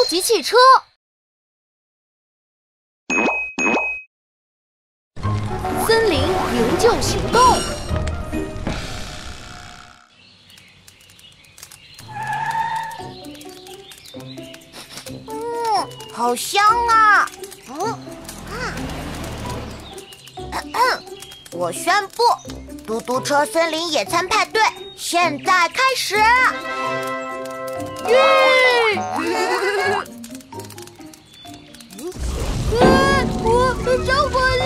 级汽车。森林营救行动。 好香啊！我宣布，嘟嘟车森林野餐派对现在开始！ 耶！我着火了！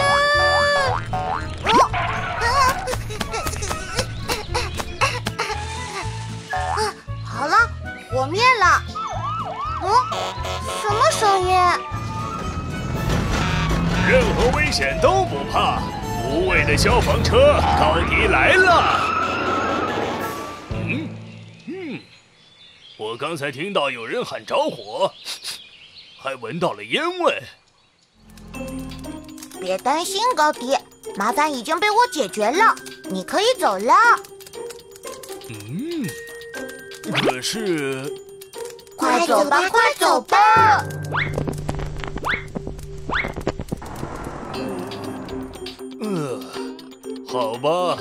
好了，火灭了。什么声音？ 任何危险都不怕，无畏的消防车高迪来了。我刚才听到有人喊着火，还闻到了烟味。 别担心，高迪，麻烦已经被我解决了，你可以走了。 可是， 快走吧，快走吧！ 好吧。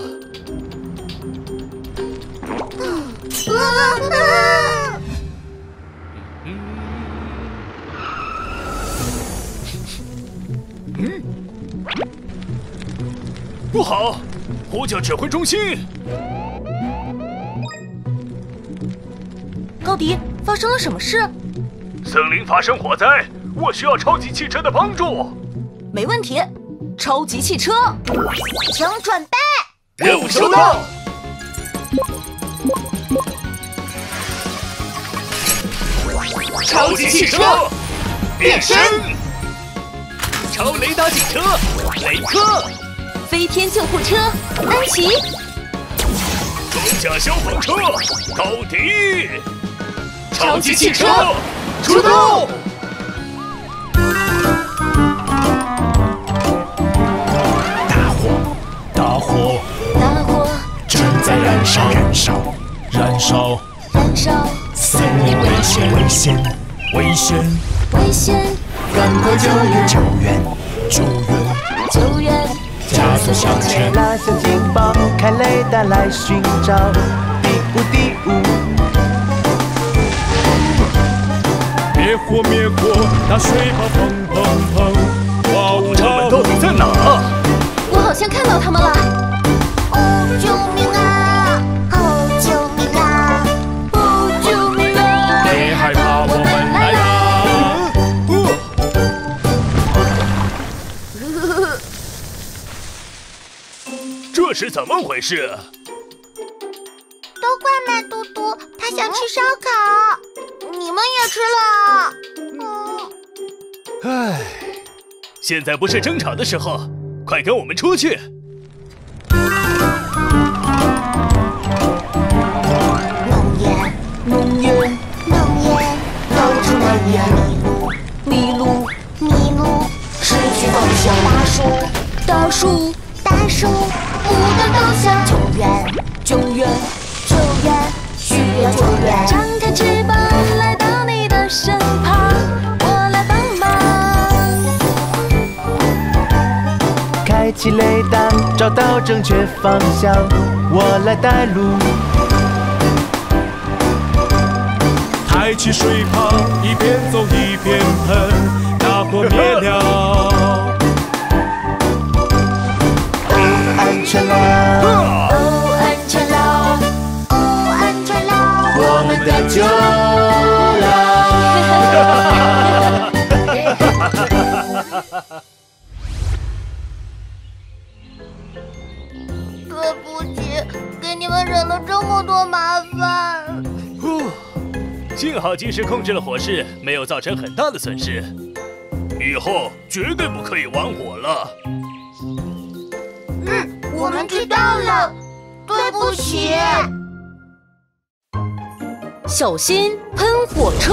不好！呼叫指挥中心！ 高迪，发生了什么事？ 森林发生火灾，我需要超级汽车的帮助。 没问题，超级汽车， 请准备。 任务收到。超级汽车变身，超雷达警车雷克， 飞天救护车安琪， 装甲消防车高迪，超级汽车出动！ 大火，大火， 大火正在燃烧，燃烧，燃烧， 燃烧， 森林危险，危险，危险， 危险， 赶快救援，救援，救援， 救援， 加速向前。 拉响警报，开雷达来寻找。第五，第五。 灭火，灭火，大水泡砰砰砰！哇呜！ 他们到底在哪？ 我好像看到他们了。 哦，救命啊！哦，救命啊！ 哦，救命啊！ 别害怕，我们来啦！ 这是怎么回事？ 都怪麦嘟嘟，他想吃烧烤，你们也吃了。 唉，现在不是争吵的时候，快跟我们出去。 浓烟， 浓烟， 浓烟，都是浓烟。 迷路， 迷路，失去方向。 大树， 大树，不断倒下。救援， 救援， 救援，需要救援。 张开翅膀来到你的身旁，我来帮忙。 开启雷达，找到正确方向，我来带路。 抬起水泡，一边走一边喷，大火灭了。 安全啦！ 哦，安全了， 哦，安全了， 我们得救啦！ 对不起，给你们惹了这么多麻烦。 幸好及时控制了火势，没有造成很大的损失。以后绝对不可以玩火了。 我们知道了，对不起。 小心喷火车！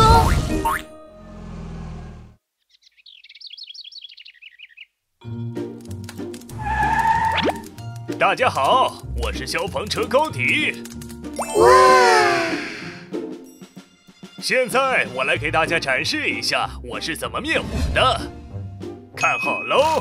大家好，我是消防车高迪。 哇！ 现在我来给大家展示一下我是怎么灭火的，看好喽！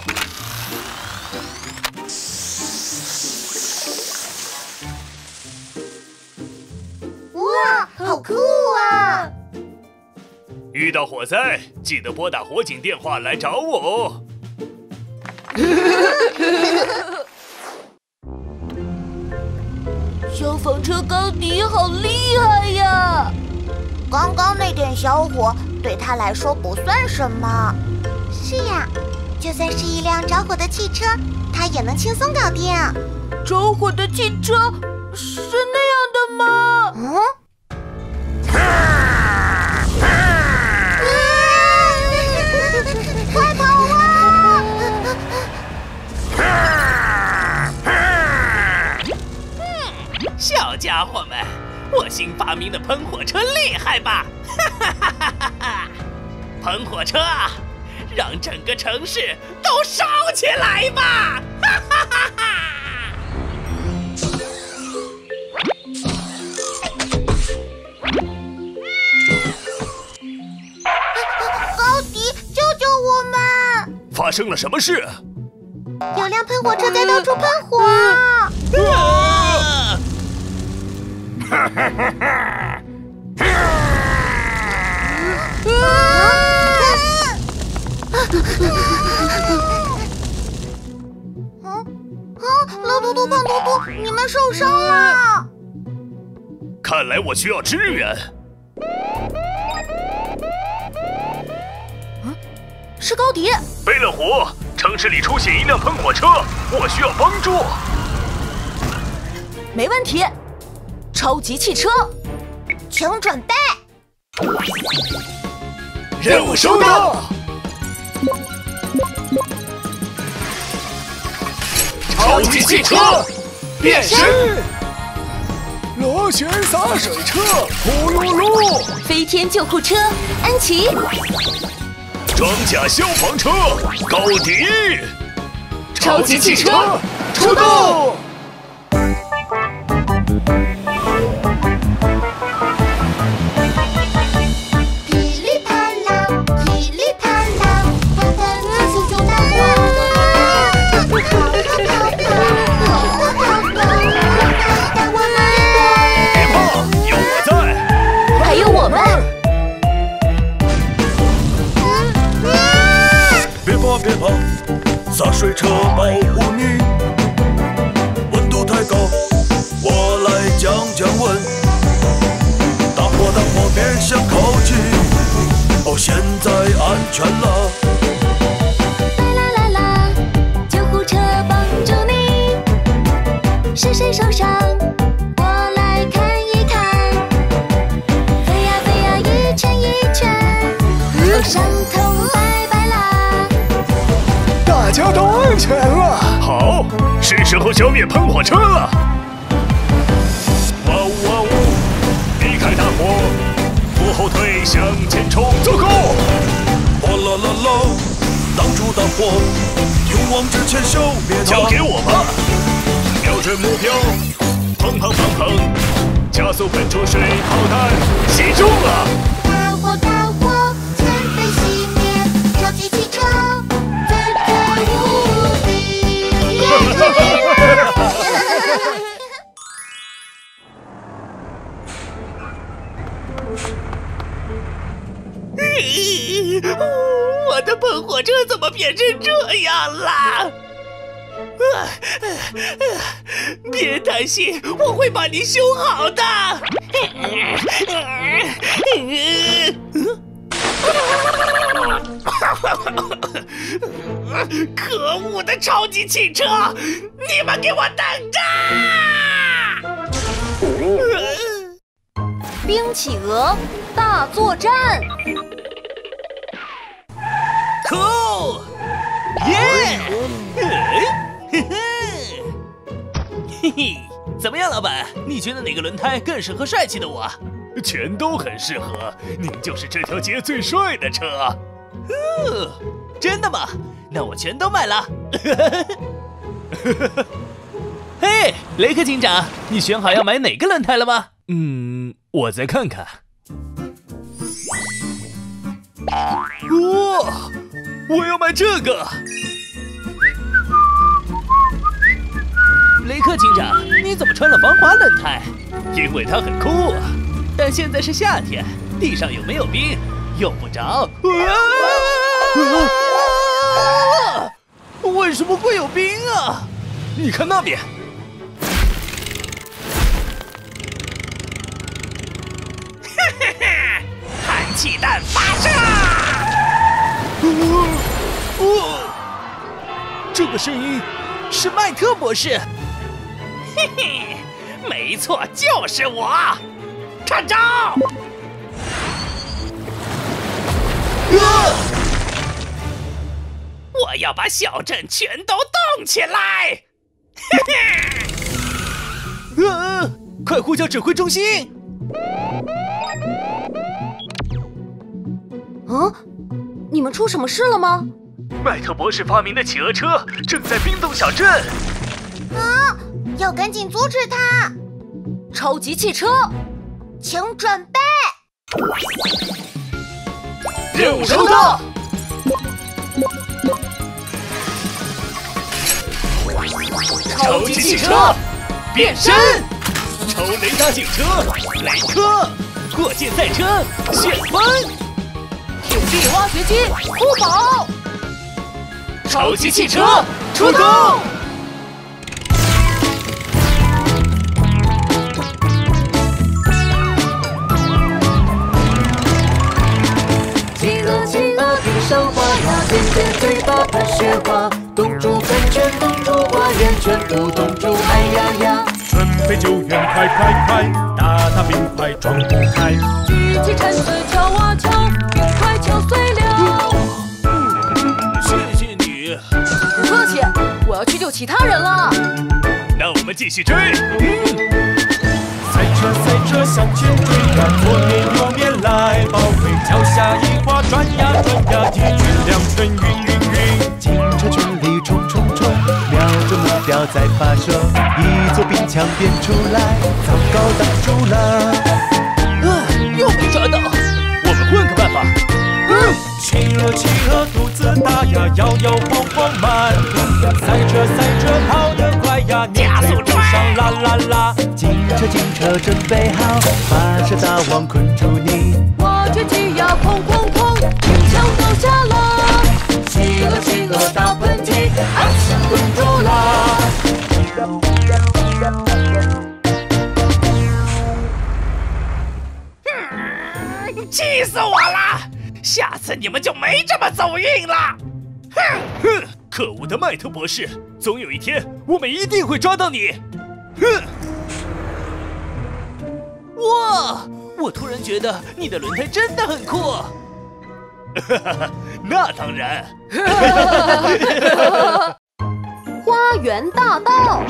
哇，好酷啊！ 遇到火灾，记得拨打火警电话来找我哦。 消防车高迪好厉害呀！ 刚刚那点小火对他来说不算什么。是呀，就算是一辆着火的汽车，他也能轻松搞定。 着火的汽车是那样的吗？ 嗯。快跑啊！ 小家伙们，我新发明的喷火车厉害吧？喷火车啊，让整个城市都烧起来吧！ 高迪，救救我们！ 发生了什么事？ 有辆喷火车在到处喷火。老嘟嘟、胖嘟嘟，你们受伤了！ 看来我需要支援。 是高迪。 背了火，城市里出现一辆喷火车，我需要帮助。 没问题，超级汽车， 请准备。 任务收到。超级汽车变身， 螺旋洒水车，呼噜噜； 飞天救护车，安琪； 装甲消防车，高迪； 超级汽车出动！ 噼里啪啦，噼里啪啦，我的英雄大火！ 别怕，有我在。 还有我们。 别怕别怕，洒水车保护你。温度太高，我来降降温。大火别想靠近，哦，现在安全了。 啦啦啦，救护车帮助你。是谁受伤？我来看一看。飞呀飞呀，一圈一圈，哦，伤痛拜拜啦。 大家都安全了。 好，是时候消灭喷火车了。哇呜哇呜，避开大火，不后退，向前冲，走go！ 哗啦啦啦，挡住大火，勇往直前消灭它。 交给我吧，瞄准目标，砰砰砰砰，加速喷出水炮弹，击中了！ 大火，全被熄灭！超级汽车，最最无敌！ 我的喷火车怎么变成这样了？别担心，我会把你修好的。可恶的超级汽车，你们给我等着！ 冰企鹅大作战。 酷！耶！嘿嘿，怎么样，老板？你觉得哪个轮胎更适合帅气的我？ 全都很适合，您就是这条街最帅的车。 真的吗？那我全都买了。嘿，雷克警长，你选好要买哪个轮胎了吗？ 我再看看。 哇！我要买这个。 雷克警长，你怎么穿了防滑轮胎？ 因为它很酷啊。 但现在是夏天，地上有没有冰？用不着。为什么会有冰啊？ 你看那边。 氮气弹发射！ 这个声音是麦特博士。嘿嘿，没错，就是我。看招！我要把小镇全都动起来！ 快呼叫指挥中心！ 你们出什么事了吗？ 麦特博士发明的企鹅车正在冰冻小镇。 要赶紧阻止他！ 超级汽车， 请准备。 任务收到。超级汽车变身，超雷达警车雷克，火箭赛车旋风， 土地挖掘机呼宝， 超级汽车出动。 企鹅冰上花呀，尖尖嘴巴喷雪花，冻住喷泉，冻住花园，全部冻住，哎呀呀！ 准备救援，快快快，大大冰块撞不开。 举起铲子敲啊敲，冰块敲碎了。 谢谢你。 不客气，我要去救其他人了。 那我们继续追。 赛车向前追呀，左面右面来包围，脚下一滑转呀转呀，一举两分晕。 警车全力冲冲冲，瞄准目标再发射，一座冰墙变出来，糟糕挡住了。 又没抓到， 我们换个办法。 企鹅肚子大呀，摇摇晃晃慢动呀，赛车跑得快呀， 加速追上啦啦啦。 警车准备好，发射大网困住你。 挖掘机呀哐哐哐，冰墙倒下了。企鹅打喷嚏， 困住啦。 气死我了！下次你们就没这么走运了。 哼！可恶的麦特博士，总有一天我们一定会抓到你。哼！ 哇！我突然觉得你的轮胎真的很酷。 哈哈，那当然。 花园大道。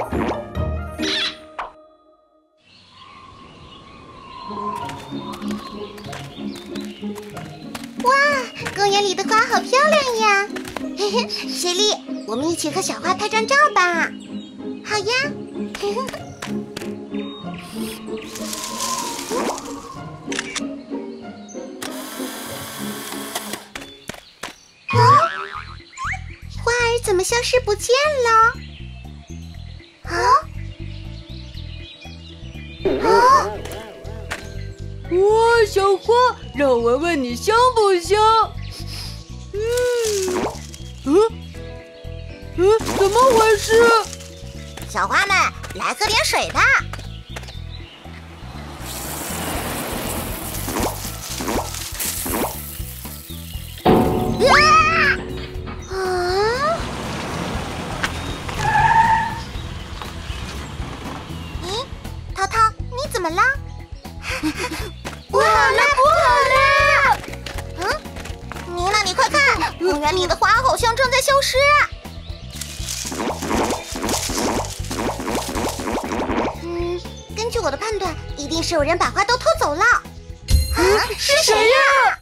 哇，公园里的花好漂亮呀！嘿嘿，雪莉，我们一起和小花拍张照吧。好呀。嘿嘿。花儿怎么消失不见了？ 哇，小花，让我闻闻你香不香？怎么回事？ 小花们，来喝点水吧。咦，涛涛，你怎么了？不好了！妮娜，你快看，公园里的花好像正在消失。根据我的判断，一定是有人把花都偷走了。是谁呀？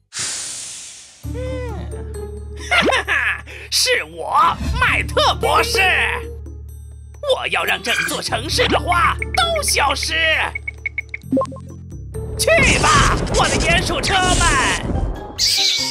哈哈，是我，麦特博士。我要让整座城市的花都消失。去吧，我的鼹鼠车们！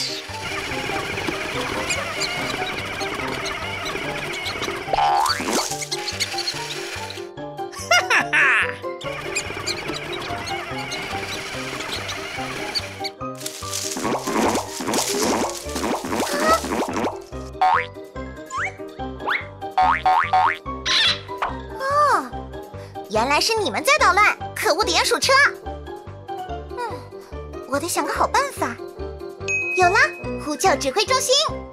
原来是你们在捣乱！可恶的鼹鼠车！我得想个好办法。有了，呼叫指挥中心。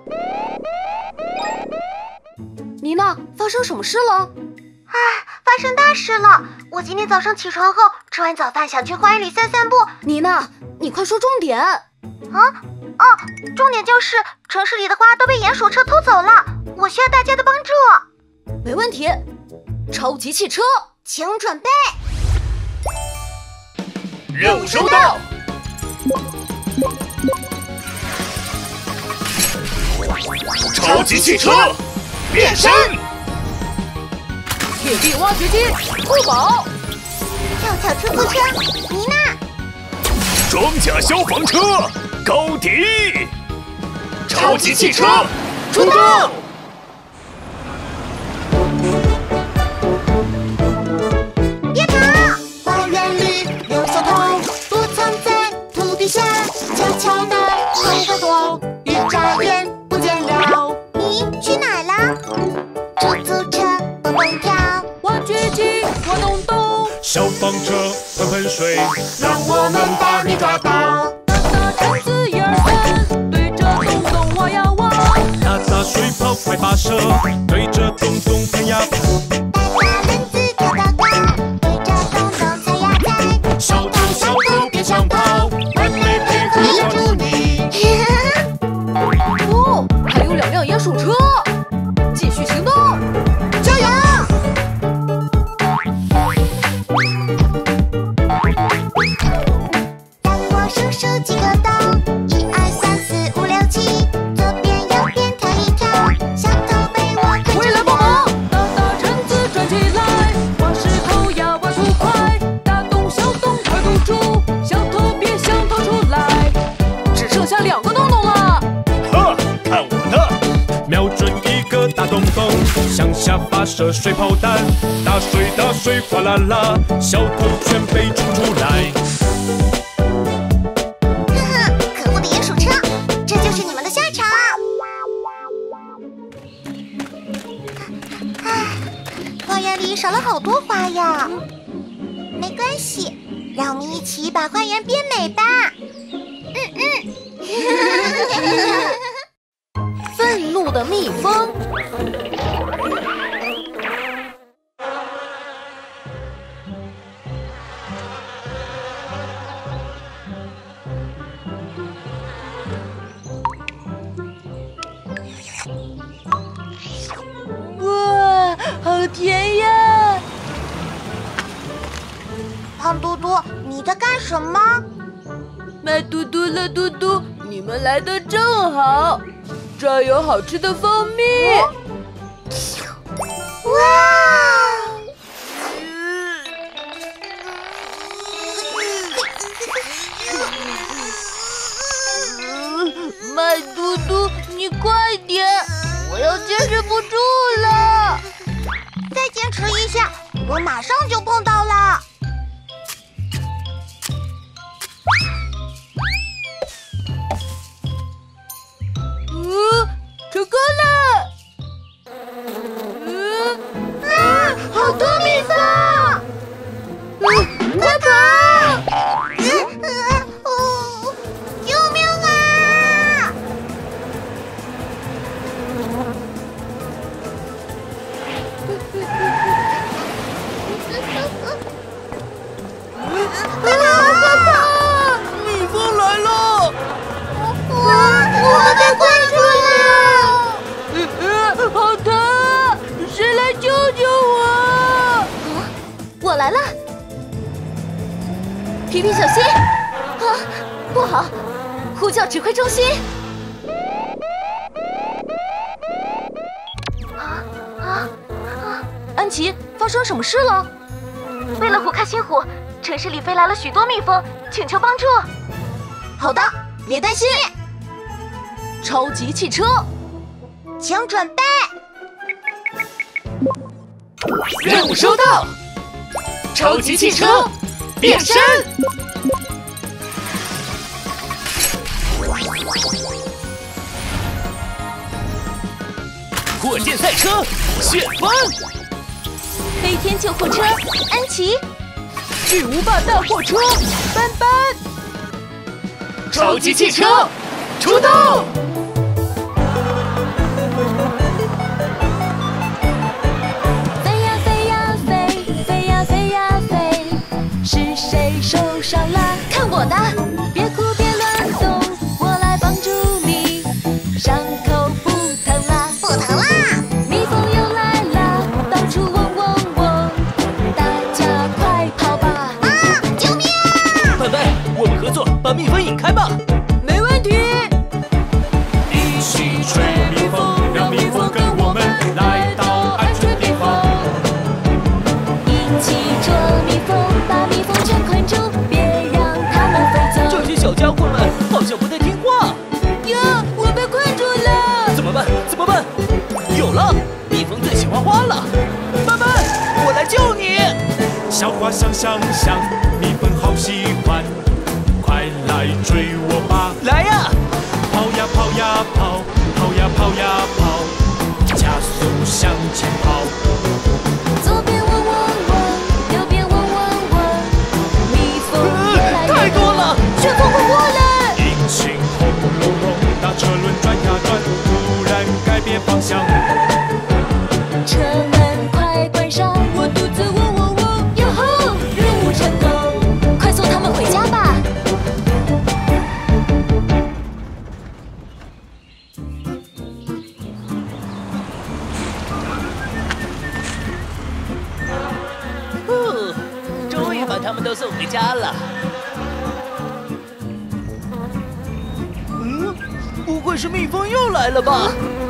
妮娜，发生什么事了？ 发生大事了！我今天早上起床后，吃完早饭想去花园里散散步。 妮娜，你快说重点。 重点就是城市里的花都被鼹鼠车偷走了，我需要大家的帮助。 没问题，超级汽车， 请准备。 任务收到。超级汽车变身。 铁臂挖掘机，酷宝， 跳跳出租车，妮娜， 装甲消防车，高迪，超级汽车出动！ 别跑！花园里有小偷，躲藏在土地下，悄悄地偷个躲，一眨眼不见了。咦，去哪儿了？出租车蹦蹦跳。 挖掘机我咚咚， 消防车喷喷水，让我们把你抓到。 打橙子1、2、3，对着洞洞挖呀挖。 打打水泡快发射，对着洞洞喷呀喷。 带大轮子跳高高，对着洞洞踩呀踩。 小偷小偷别想跑，人类配合抓住你。 哦，还有2辆鼹鼠车，继续行动， 加油！让我数数几个洞，1、2、3、4、5、6、7，左边右边跳一跳，小偷被我困住回来帮了。 忙，打橙子转起来，挖石头呀挖土块，大洞小洞快堵住，小偷别想逃出来，只剩下2个洞洞了。 哈，看我的！ 瞄准一个大洞洞，向下发射水炮弹，打水打水哗啦啦，小偷全被冲出来。 可恶的鼹鼠车，这就是你们的下场！花园里少了好多花呀。没关系，让我们一起把花园变美吧。 愤怒的蜜蜂，哇，好甜呀！ 胖嘟嘟，你在干什么？ 卖嘟嘟了，嘟嘟，你们来的正好，这儿有好吃的蜂蜜。 哇！ 卖嘟嘟，你快点，我要坚持不住了。 再坚持一下，我马上就碰到了。 成功了！ 好多蜜蜂！快跑！救命啊！快跑！ 蜜蜂来了！ 我被困住了！ 好疼！谁来救救我？我来了！皮皮小心！不好！呼叫指挥中心！安琪，发生什么事了？为了虎克星虎，城市里飞来了许多蜜蜂，请求帮助。好的，别担心。超级汽车， 请准备。 任务收到。超级汽车变身。火箭赛车旋风， 飞天救护车安琪， 巨无霸大货车斑斑， 超级汽车出动！ 飞呀飞呀飞，飞呀飞呀飞，是谁受伤了？ 看我的！ 别哭别乱动，我来帮助你，伤口不疼啦， 不疼啦！ 蜜蜂又来啦，到处嗡嗡嗡，大家快跑吧！ 啊！救命！ 斑斑，我们合作把蜜蜂引开吧。 没问题。 一起吹蜜蜂，让蜜蜂跟我们来到安全地方。 一起捉蜜蜂，把蜜蜂全困住，别让它们飞走。 这些小家伙们好像不太听话。 呀，我被困住了！ 怎么办？怎么办？有了，蜜蜂最喜欢花了。斑斑，我来救你。 小花香香香，蜜蜂好喜欢，快来追我吧！ 来呀！ 跑呀跑呀跑，跑呀跑呀跑，加速向前跑。 左边嗡嗡嗡，右边嗡嗡嗡，蜜蜂越来越太多了， 旋风快过来！ 引擎轰隆隆，大车轮转呀转，突然改变方向。 车门快关上，我肚子嗡嗡嗡，哟吼，任务成功， 快送他们回家吧！ 终于把他们都送回家了。不会是蜜蜂又来了吧？